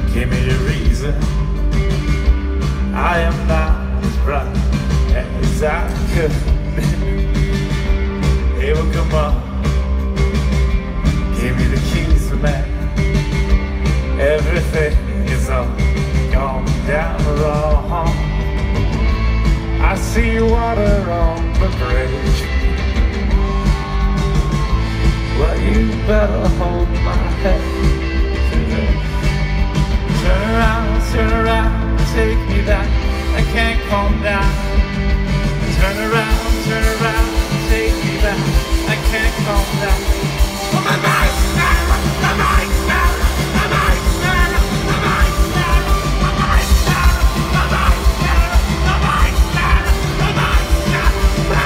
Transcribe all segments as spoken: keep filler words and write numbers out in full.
Give me a reason. I am not as bright as I could be. Hey, well, come on. Give me the keys to man. Everything is all gone down wrong. I see water on the bridge. Well, you better hold my hand. Turn around, turn around, take me back. I can't calm down. Turn around, turn around, take me back. I can't calm down. Oh, my mind, my mind, my mind, my mind, my mind, my mind, my mind, my mind, my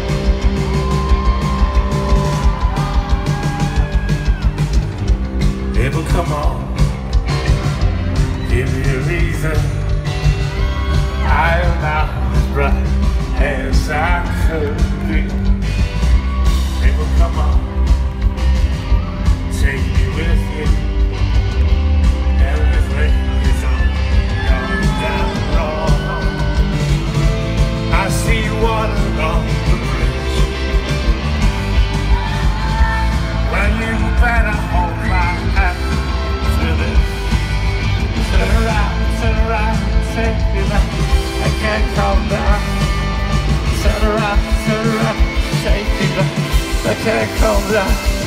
mind. People, come on. Give me a reason. I am not as bright as I could be. People, come on, take me with you. Everything is on gone down wrong. I see water on the bridge. Well, you better hold my hand through this. Turn around, turn around, take me back. I can't calm down. Turn around, turn around, take me back. I can't calm down.